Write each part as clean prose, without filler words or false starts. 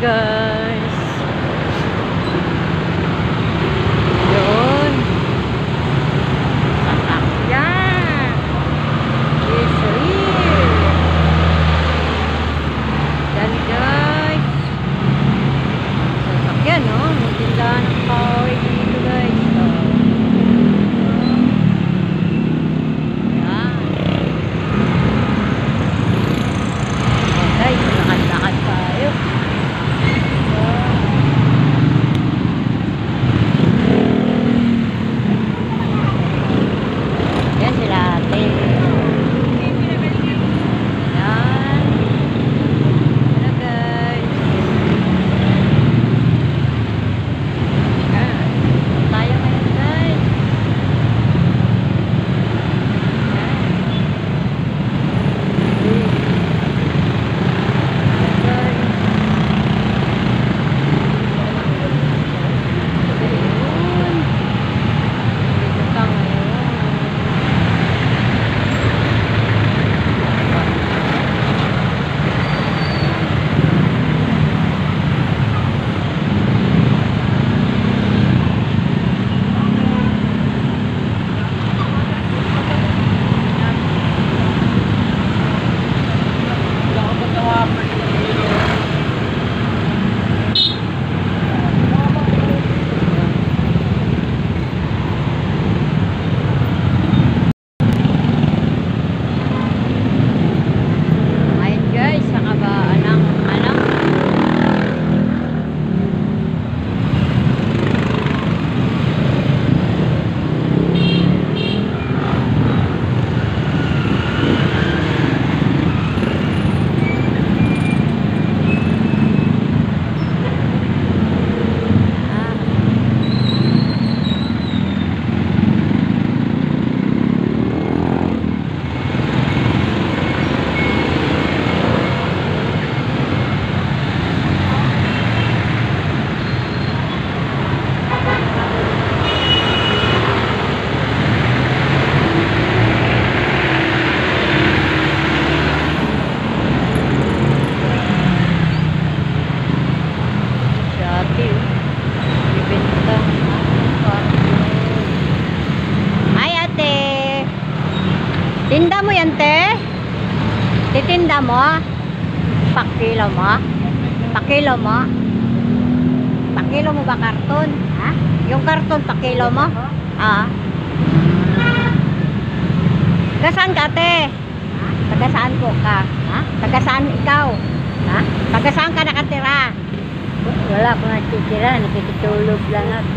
guys. Yun. Sasakyan. It's real. Yan guys. Sasakyan, no? May tindahan ng kahoy dito guys. So, yan. Okay, lakad-lakad tayo. Yan sila ate. Yan. Hello guys. Yan. Tayo ngayon guys. Yan. Ayun guys, sa kabaan ng anak. Si ate, ibenta. Ay ate, tinda mo yan te? Titinda mo? Pakilo mo? Pakilo mo? Pakilo mo ba karton? Ha? Yung karton pakilo mo? Ah. Tagasaan ka ate? Tagasaan ko ka? Ha? Tagasaan ikaw? Ha? Tagasaan ka nakatira? Wala akong natitira, nakikitulog lang ako.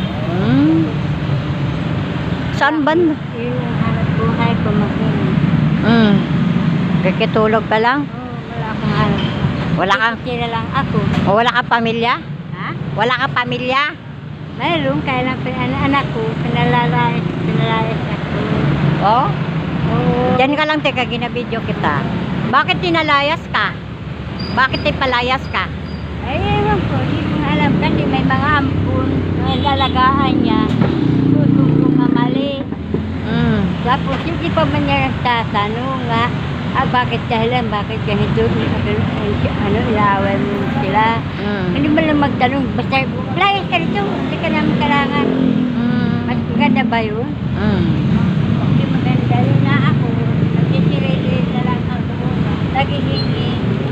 Saan ba? Yun ang hanap buhay ko mag-inom. Kakitulog ka lang? Wala akong hanap buhay. Wala kang, Nakikitira lang ako. o wala kang pamilya? Ha? Wala kang pamilya? Mayroon, kaya lang anak ko, pinalayas ako. Oh? Oo. Diyan ka lang teka, ginabidyo kita. Bakit tinalayas ka? Bakit ipalayas ka? Ay, ewan ko, hindi ko na alam kasi may mga ampun na lalagaan niya. Tutong ko nga mali. Tapos hindi pa man niya nagtatanong nga, bakit dahilan, bakit ganito, ilawan mo sila. Hindi mo lang magtanong, basta, layas ka rito, hindi ka namin kailangan. Mas maganda ba yun? Hindi maganda yun na ako, nagsisirili na lang ako, nagihingi.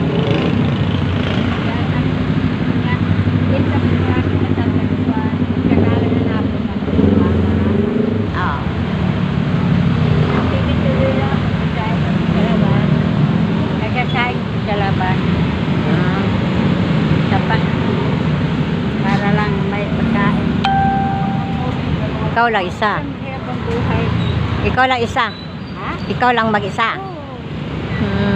Dito ko na ako matataluan, kagalan na napo na Ah. Tuloy lang ako sa labas. Nagsasaing ko sa labas. Tapat. Para lang may pagkain. Ikaw lang isa. Ang hirap ang buhay. Ikaw lang isa. Ha? Ikaw lang mag-isa. Oo.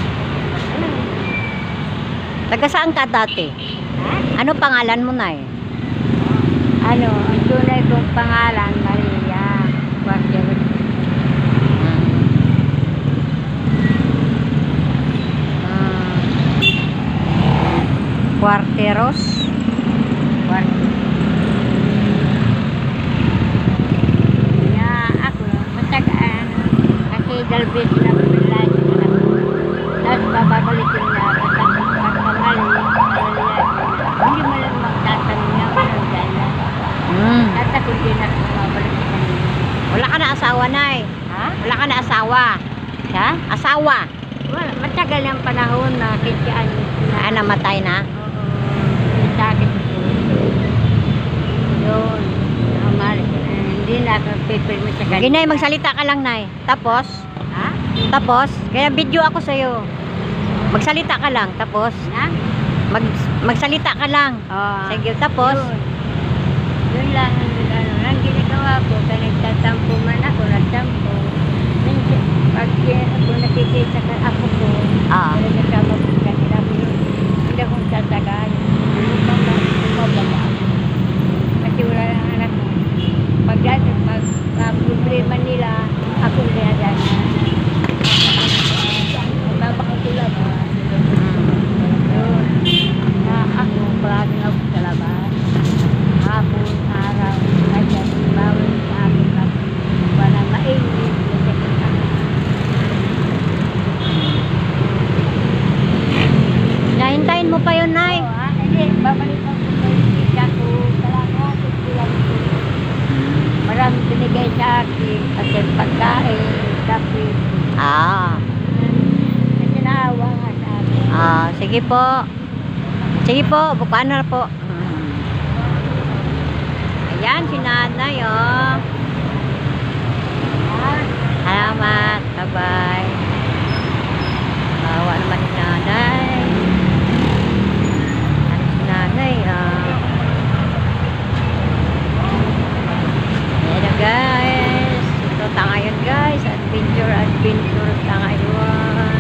Taga saan ka dati? Ha? Ano pangalan mo na eh? Ano, ang tunay kong pangalan, Maria. Quartero. Quarteros? Kaya ako, matagaan. Kasi dalbis na paglasin na ako. Tapos bababalikin na ako. Tapos pagkamali, At hindi na kumabalik sa kanila. Wala ka na asawa, Nay. Ha? Wala ka na asawa. Ha? Asawa. Wala, matagal ang panahon na 15 anos na. Ah, namatay na. Oo. May sakit po. Yun. Hindi na ako pipirmi sa kanila. Ginay, magsalita ka lang, Nay. Tapos, Ha? kaya video ako sa'yo. Magsalita ka lang, tapos, Ha? magsalita ka lang. Oo. Sige, tapos, Yun lang ang ginagawa ko. Kaya nagtatampo man ako, nagtampo. Minsan, pag ako nakikita ka ako ko, ah, kasama ko sa kanila, pero hindi akong tatagaan. Bumababa. Kasi wala lang anak ko. Pag problema nila, akong dinadana. Mababa ko sila ba? Yun. Na ako, palagi ako sa labas. Hapon, araw, kaya bawal sa akin na wala mainit. nahintayin mo pa yun, Nay. Hindi, babalik ako sa isa ko. Salamat, lang ko. Maraming binigay sa akin. Kasi pagkain, kape. Ah, Kasi naawa nga sa akin. sige po. Sige po, bukaan na po. Ayan, si Nanay, oh. Salamat. Bye-bye. Bawa naman si Nanay. Ano si Nanay, Ayan na, guys. Ito tangayon, guys. Adventure tangayon.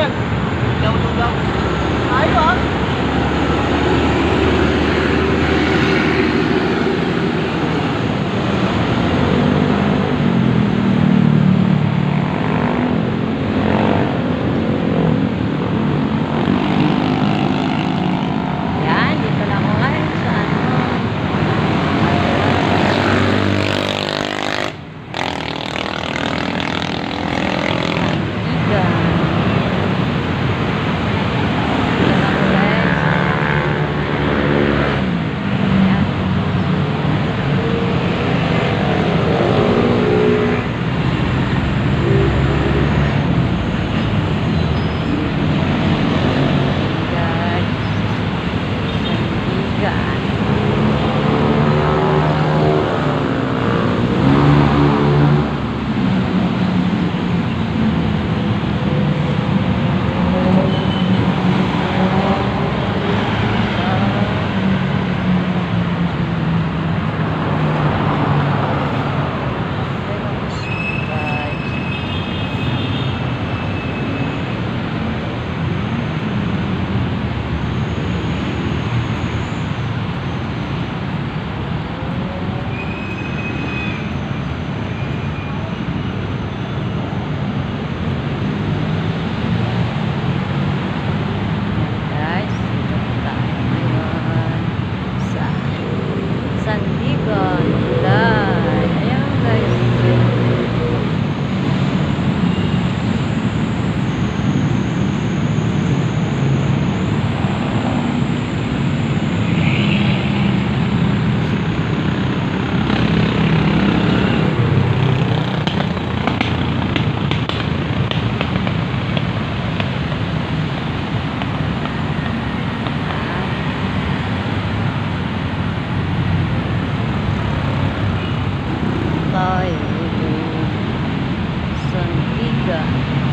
yan. Lugaw. Tayo ah. Yan, dito na ako ngayon sa ano. Iga. Dito na ako guys. Yan. Guys. Sandigan. Guys, dito tayo ngayon sa Sandigan. Ayan guys. Tayo Sandigan.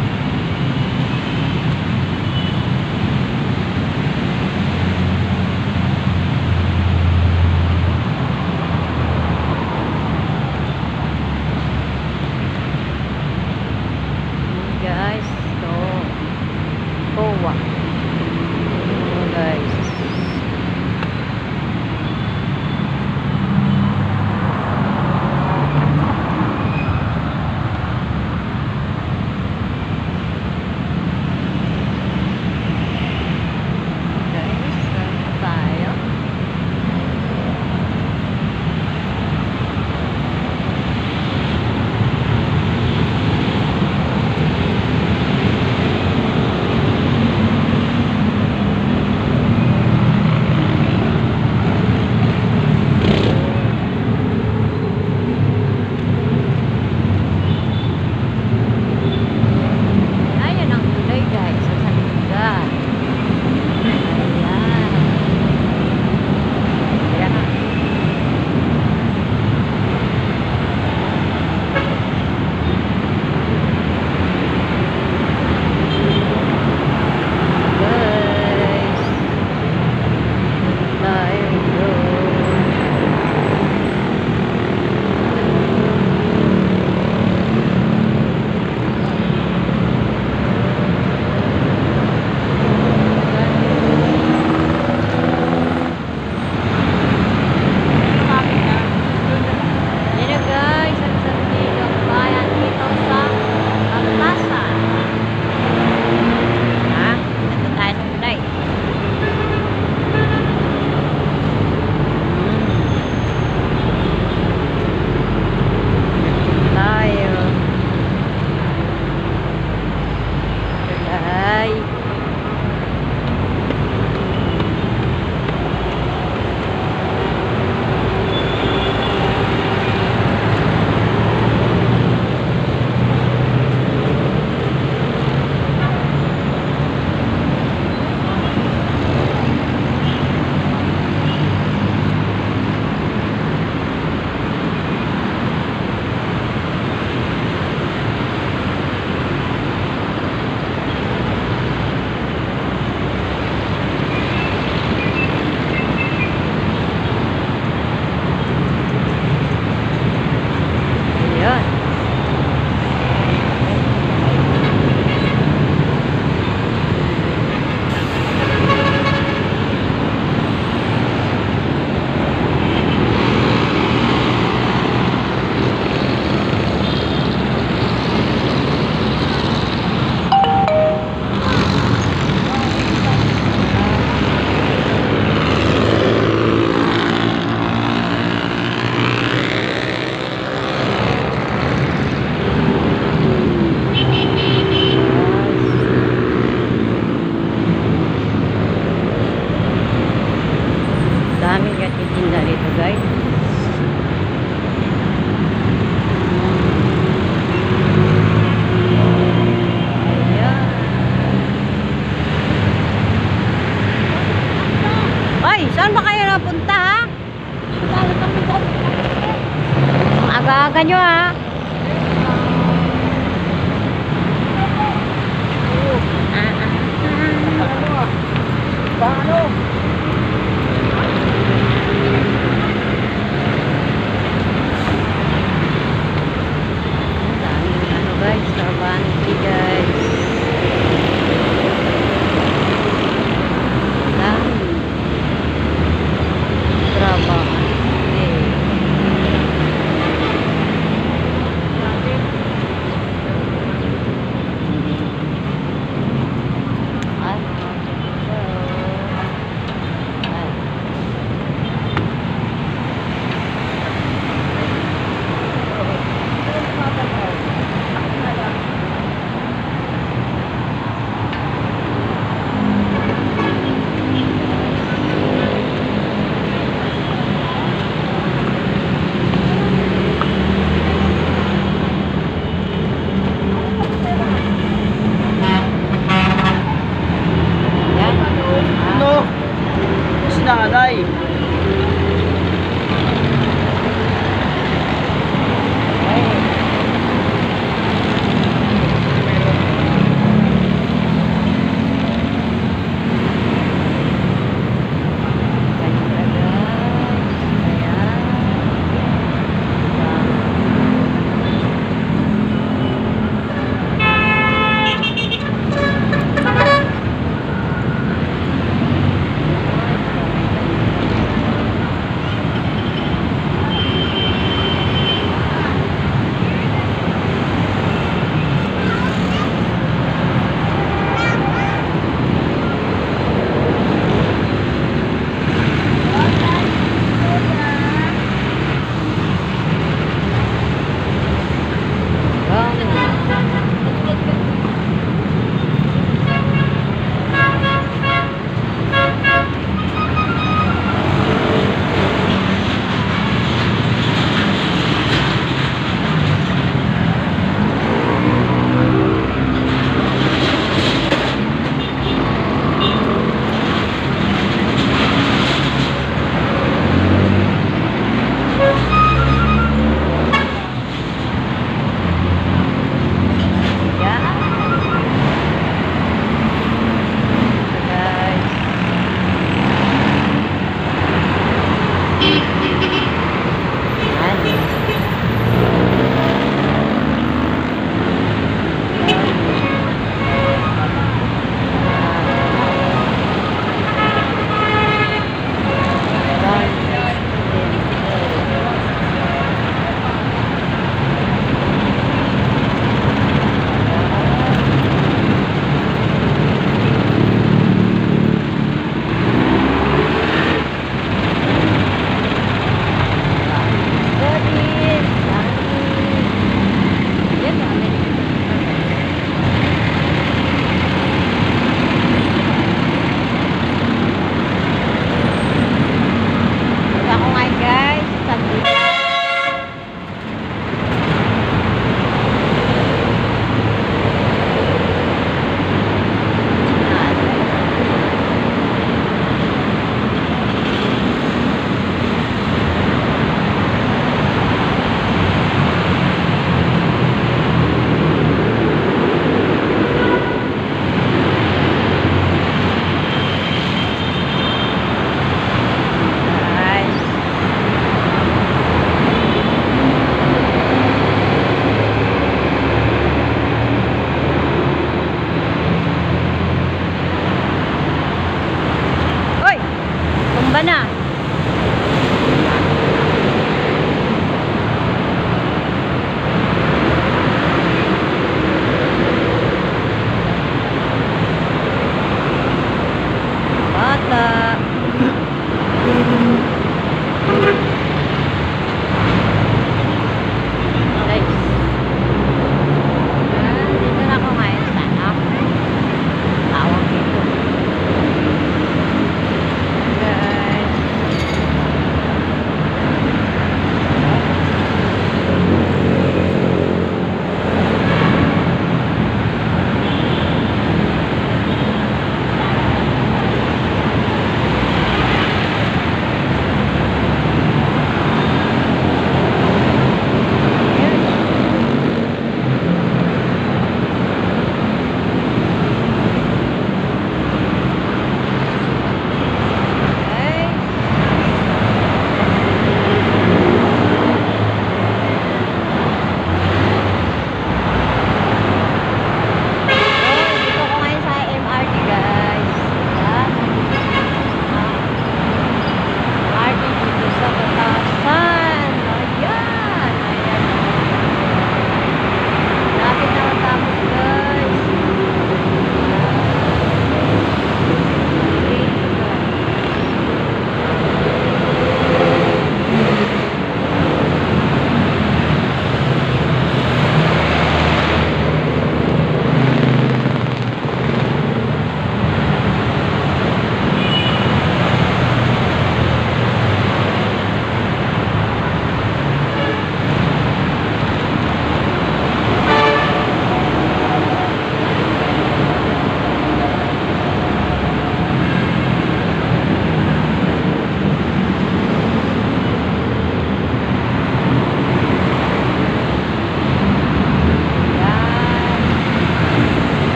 Guys, ito Kowa. Guys. Guys, saan tayo? Ayan ang tulay guys sa Sandigan. Ayan. Ayan. Guys, tayo. Yan na guys, ang Sandigan bayan dito sa Batasan. Ha? Ito tayo ng tulay. Tayo. Tulay.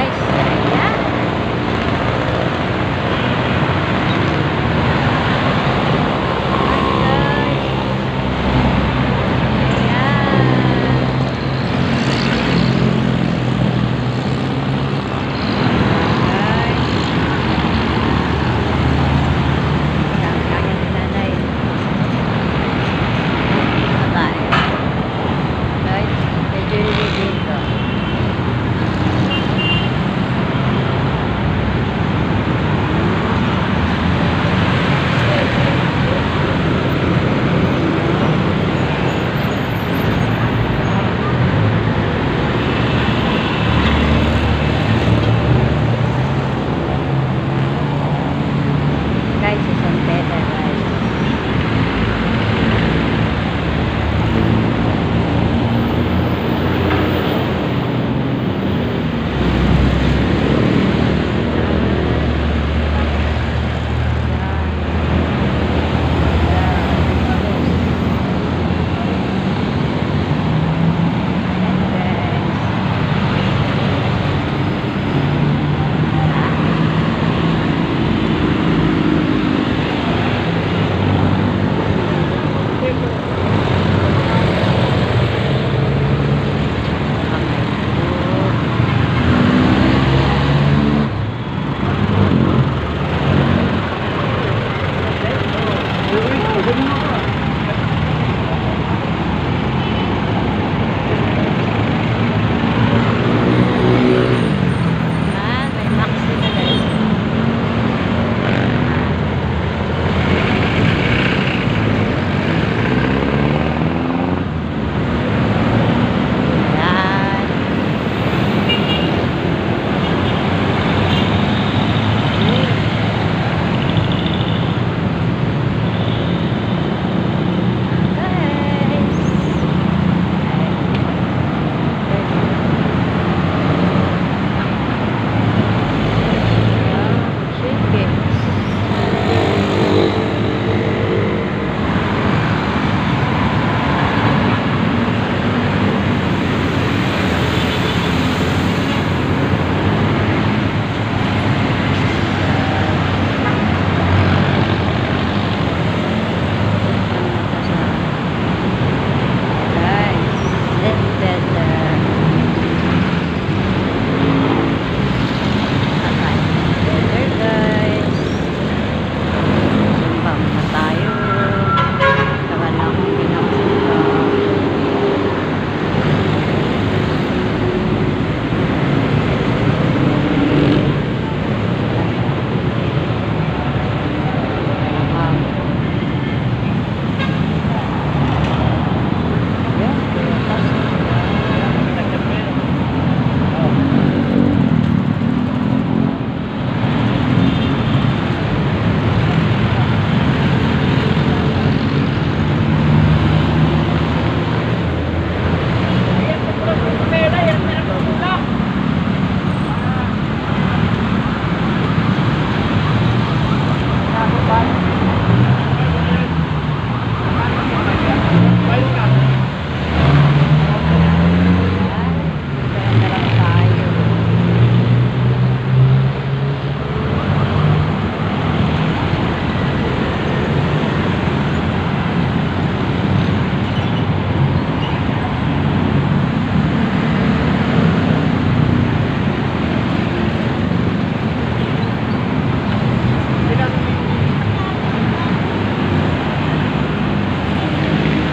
guys. Ayan. Guys, si San Pedro, guys. May max dito, guys. Ayan.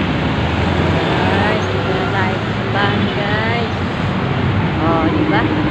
Guys, dito na tayo sa simbahan, guys. Oh, di ba?